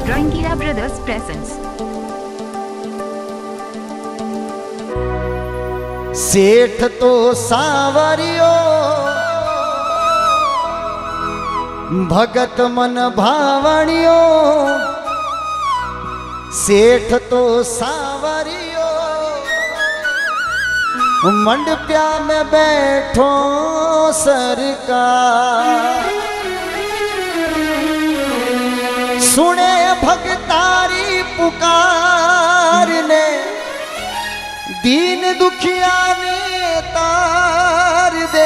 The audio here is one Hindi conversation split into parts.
Rangila Brothers presents. सेठ तो सावरियो भगत मन भावणियो, सेठ तो सावरियो मंडप्या में बैठो सरकार, सुने भगतारी पुकार ने दीन दुखिया ने तार दे।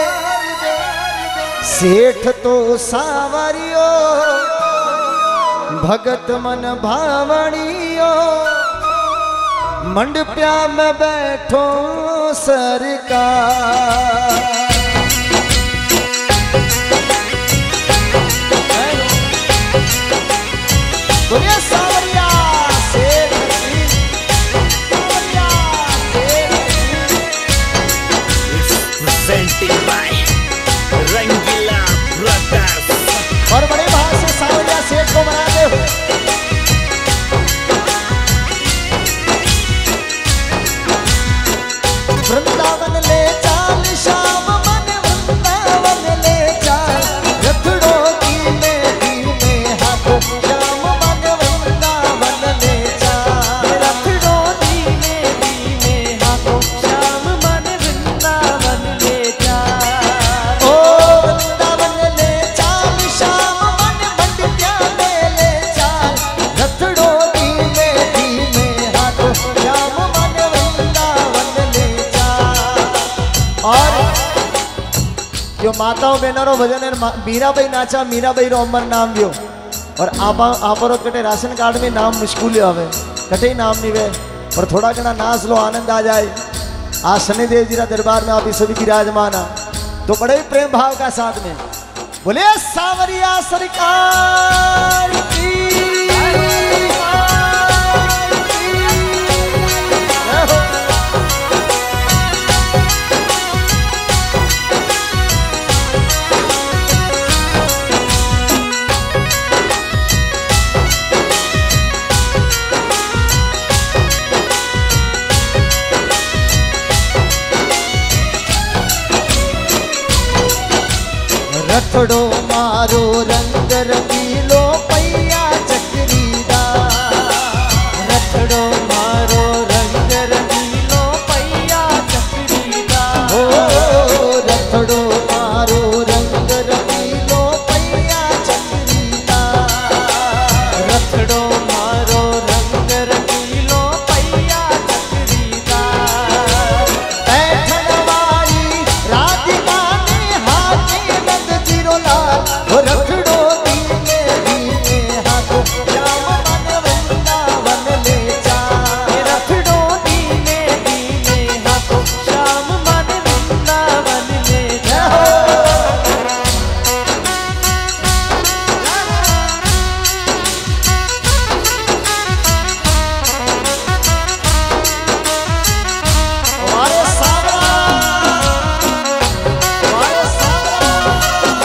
सेठ तो सावरियो भगत मन भावणियो मंडप्या में बैठो सरकार। दुनिया सावरिया सेठ presenting by Rangila Brothers। और बड़े भाग से सावरिया सेठ को मनाते हो। वृंदावन ले चाल श्याम मन वृंदावन ले चाल, रथड़ों धीमे धीमे हाथ श्याम मन वृंदावन ले चाल, रथड़ों धीमे धीमे हाथों श्याम मन वृंदावन ले चाल। ओ वृंदावन ले चाल श्याम मन मंडप्या में ले चाल, रथड़ों धीमे धीमे हाथ श्याम मन वृंदावन ले चाल। और जो माताओं बहनों भजन मीराबाई नाचा, मीराबाई रो अमर नाम दियो। और आपरो कटे राशन कार्ड में नाम मुश्किल आवे, कटे नाम नहीं वे, और थोड़ा घना नाच लो, आनंद आ जाए। आज शनिदेव जी दरबार में आप सभी विराजमान आ, तो बड़े ही प्रेम भाव का साथ में बोले सावरिया सरकार की। रथड़ो मारो रंग रंगीलो पैया चक्रीदार, रथड़ो मारो रंग रंगीलो पैया चक्रीदार। ओ रथड़ो मारो रंग रंगीलो पैया चक्रीदार, रथड़ो मारो रंग रंगीलो पैया चक्रीदार। बैठन वाली राधिका ने हाथे नंद जीरो लाल, ओ रथड़ो धीमे धीमे हाथ श्याम मन वृंदावन ले चाल, रथड़ों धीमे धीमे हाथों श्याम मन वृंदावन ले चाल। हमारे सावरा हमारे सावरा।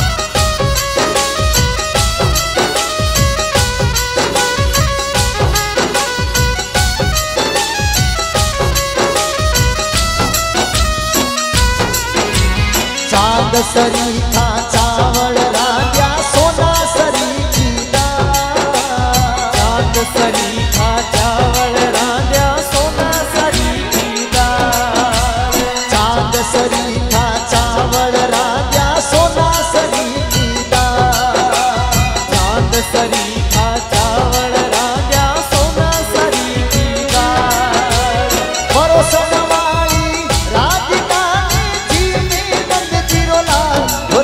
चांद सरी था चावल राजा सोना सरी कीला, चांद सरी खा चावल रांध्या सोना सरी की दाल। चांद सरी था चावल राजा सोना सरी कीला, चांद सरी खा चावल रांध्या सोना सरी की दाल। परोसन वाली राधिका ने जी में नंद जीरो लाल,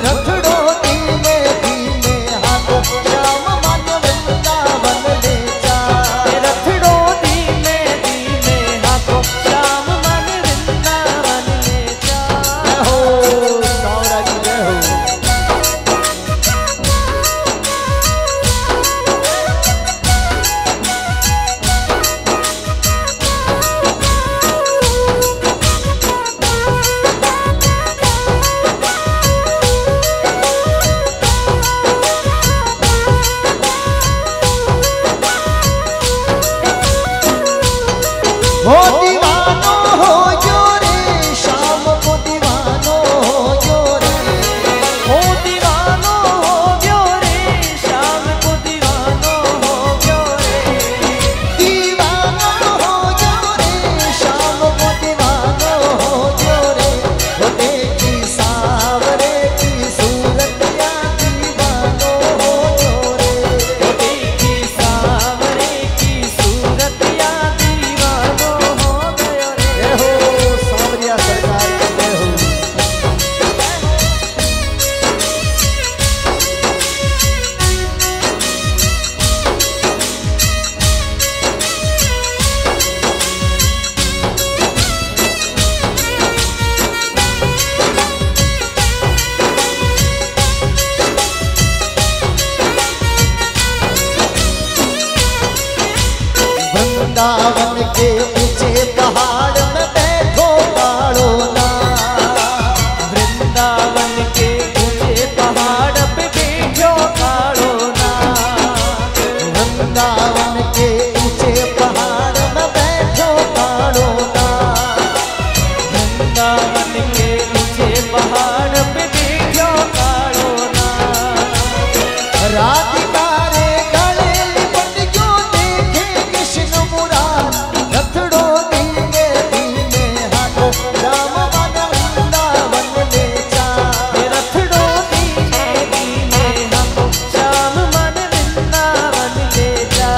वृंदावन के ऊंचे पहाड़ में बैठो कालो नाग। वृंदावन के ऊंचे पहाड़ पे बैठो कालो नाग। वृंदावन के ऊंचे पहाड़ में बैठो कालो नाग। वृंदावन के ऊंचे पहाड़ पे बैठो कालो नाग। राधिका रे गले लिपट जो देखे कृष्ण मुरार। रथड़ो धीमे धीमे हाथों राम मन वृंदावन ले जा। रथड़ो धीमे धीमे हाथों श्याम मन वृंदावन ले जा।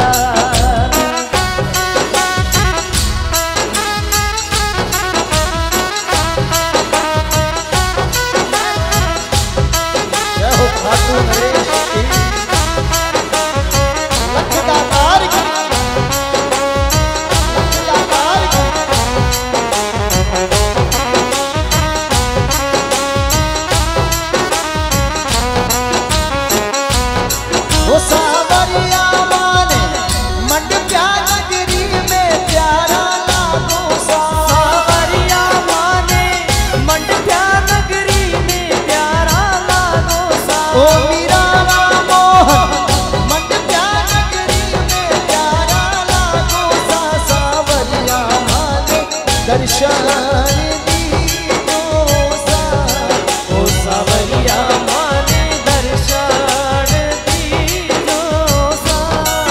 जय हो ठाकुर नरेश की, लखदातार की, लखदातार की। वो सावरिया माने मंडप्या नगरी में प्यारा लागो सा। सावरिया माने मंडप्या नगरी में प्यारा लागो सा। ओ मीरा मोहन मंडप्या नगरी में प्यारा लागो सा। सावरिया माने दर्शन दीनो सा। ओ सावरिया माने दर्शन दीनो सा।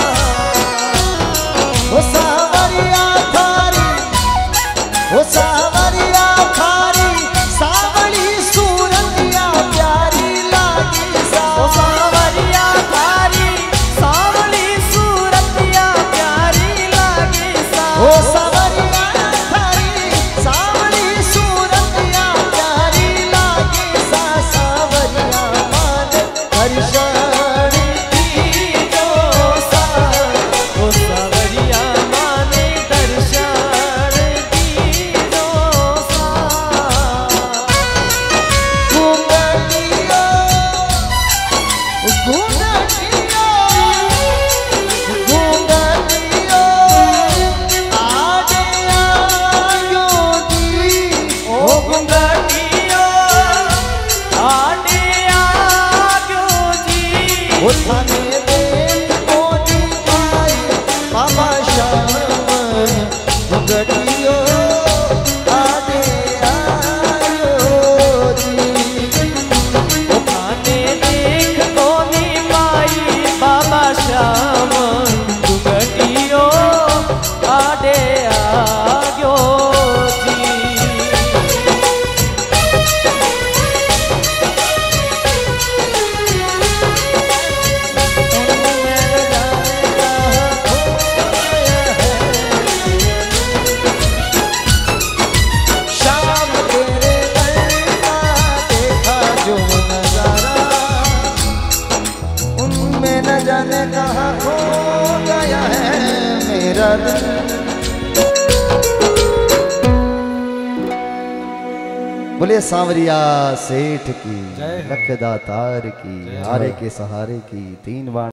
वो सावरिया थारी, वो सावरिया थारी सावली सूरतिया प्यारी लागी सा। ओ सावरिया थारी सावली सूरतिया प्यारी लागे सा। ओ सावरिया थारी सावली सूरतिया प्यारी लागी सा। सावरिया मान दर्शन दीनो सा। ओ सावरिया माने दर्शन दीनो सा। घूंघटिया, घूंघटिया, घूंघटिया, आडे आयो दी। ओ घुंघटियो आडे आग्यो जी। वो थाने देख कोनी आई बाबा श्याम। घूंघटियो आडे आयो दी। ओ खाने देख कोनी माई बाबा श्याम। घुंघटियो आडे आग्यो जी। शाम तेरे दर का देखा जो नजारा, उनमें न जाने कहाँ खो गया है मेरा दिल। बोले सांवरिया सेठ की, लखदातार की, हारे के सहारे की, तीन बार